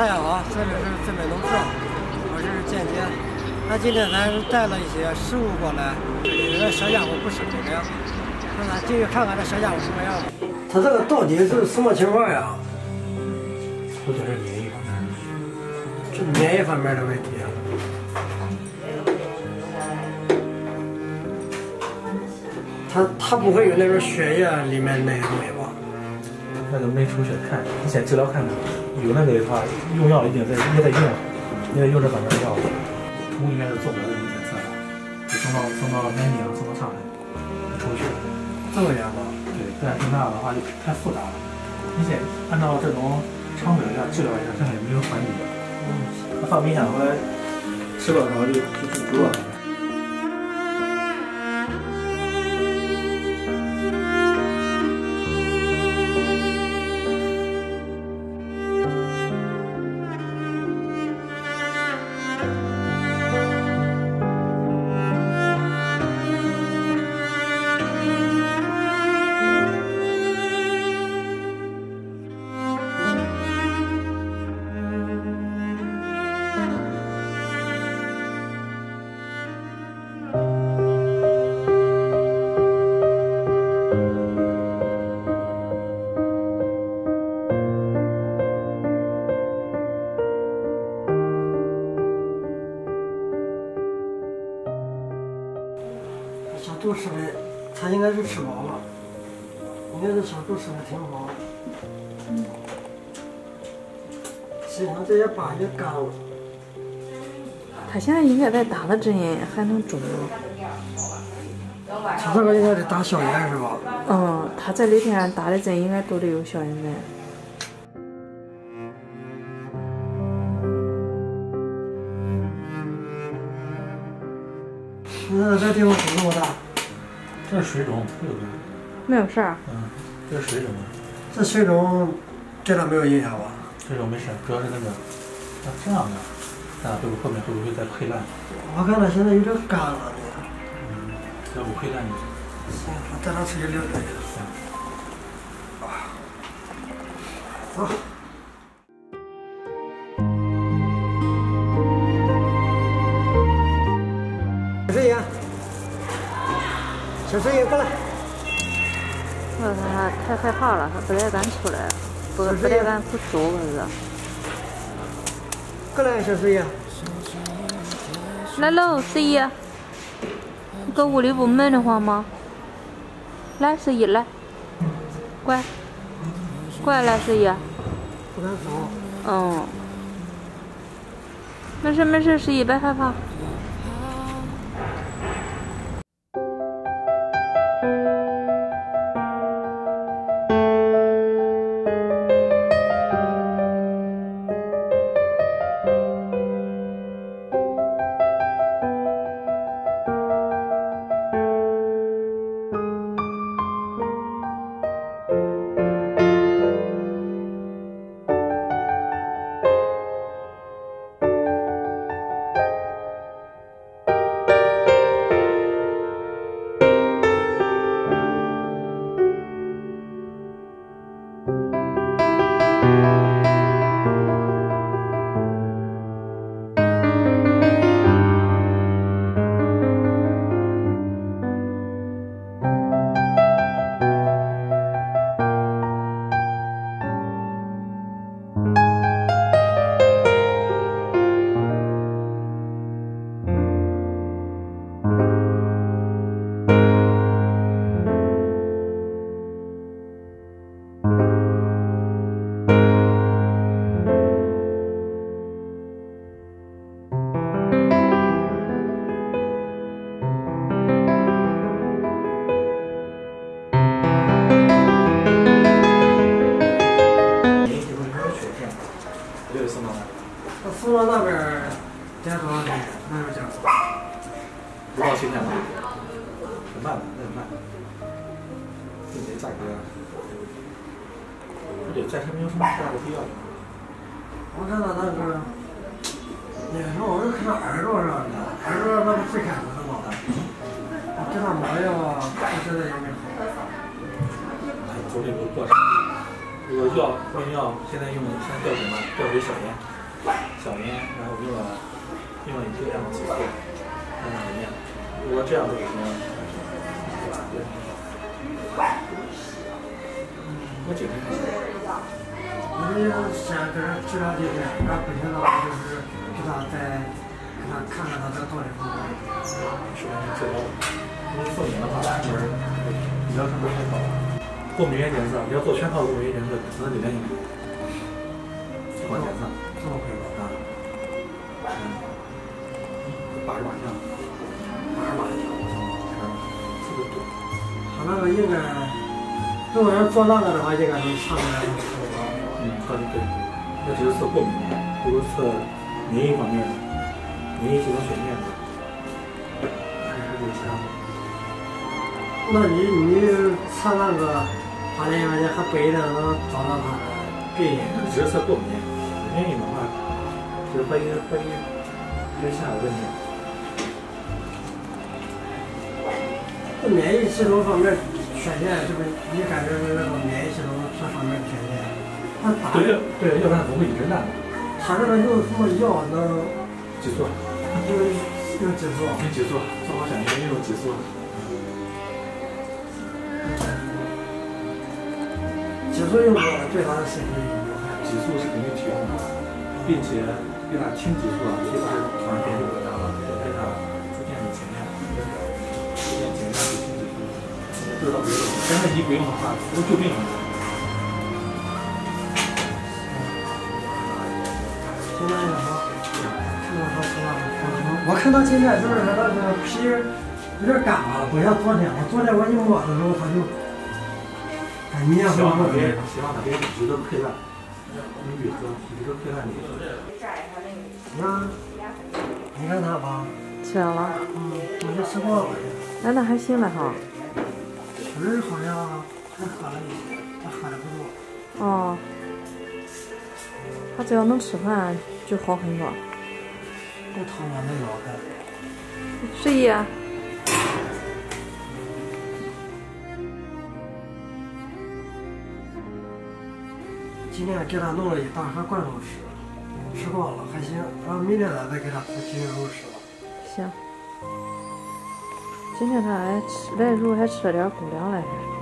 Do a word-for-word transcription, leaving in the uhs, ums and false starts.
大家好，这里是最美农社，我是间接。那今天咱带了一些食物过来，因为小家伙不生的，那咱进去看看这小家伙什么样子。它这个到底是什么情况呀？ 我觉得是免疫方面， 是免疫方面的问题啊。它它不会有那种血液里面那些东西吧？ 那个没出血看，你先治疗看看，有那个的话，用药一定在也得用，也得用这方面的药。从里面是做不了这种检测的，就送到送到南京，送到上海，抽血。 这么严吗？ 对，但是那样的话就太复杂了。你先按照这种常规药治疗一下，看看有没有缓解。嗯，放冰箱回来吃多少就就煮多少。小猪吃的，它应该是吃饱了，应该是小猪吃的挺饱。嗯。身上这些疤也干了。 它现在应该再打了针还能肿了。 它这个应该得打消炎是吧？ 嗯，它这里边打的针应该都得有消炎针。 那这地方肿这么大？ 这是水肿，没有病。 没有事儿。 嗯，这是水肿。 这水肿对它没有影响吧？ 水肿没事，主要是那个，啊这样的，啊会不会后面会不会再溃烂？ 我看它现在有点干了。 嗯，要不溃烂就。 行，我带它出去溜达去。走。小水爷，小水爷过来。 我看他太害怕了，他不太敢出来，不不太敢不走，我是。 过来，小水爷。 来喽，十一。你搁屋里不闷得慌吗？来，十一来，乖，乖来，十一。 不敢走。 嗯。没事没事，十一别害怕。 送到那边点多少钱？那边点多少？ 不到七天吧，很慢的，那很慢。这些价格，而且暂时没有什么太大的必要。 我看到那个，那个时候我就看到耳朵上的，耳朵那不最开始的嘛，我给他抹药啊，我觉得也没好。 那做这个过程， 我药用药现在用现在吊水嘛，吊水小烟，小烟，然后用了用了一个两几次，看看里面，如果这样都行，对，我觉得还行。 你先搁这治疗几天，然后不行的话就是给他再给他看看他这个到底好不好。 是吧？治疗，因为过敏的话，出门你要出门太早了。过敏原检测，你要做全套过敏原检测，可能得两年。做检测， 这么贵吧？ 啊，嗯，八十八项， 八十八天，我操！ 这个多。 他那个应该，如果要做那个的话，应该能查出来。 嗯，对对对，那只是测过敏原，不是测免疫方面的，免疫系统血面的，还是有其他的。 那你你测那个法律原因还不一定能找到他的病因， 只是测过敏原因的话，只是怀疑怀疑有其他的问题。 这免疫系统方面缺陷，是不是你感觉是那种免疫系统这方面缺陷？他打对对，要不然不会一直烂的。 他这个用什么药能激素， 用用激素？ 用激素，做好检查用激素。 激素用多了对他的身体有害。 激素是肯定提供的，并且给他听激素啊，其实突然变就大了，要给他逐渐的减量，逐渐减量去听激素。这倒不用，但是你不用的话，不救命了。 现在也好，看到他吃了，我看他今天就是他那个皮有点干了，不像昨天。我昨天我一摸的时候，他就很黏糊糊的。 希望他别一直都溃烂，你愈合一直溃烂你。 啊，你看他吧。 吃了。 嗯，我就吃过了。 那那还行了哈。 水好像还喝了一些，他喝的不多。 哦。他只要能吃饭就好很多。 这糖尿没老开。 十一。 今天给他弄了一大盒罐头吃，吃光了还行。然后明天咱再给他涂鸡肉吃了。 行。今天他还吃来的时候还吃了点狗粮来着。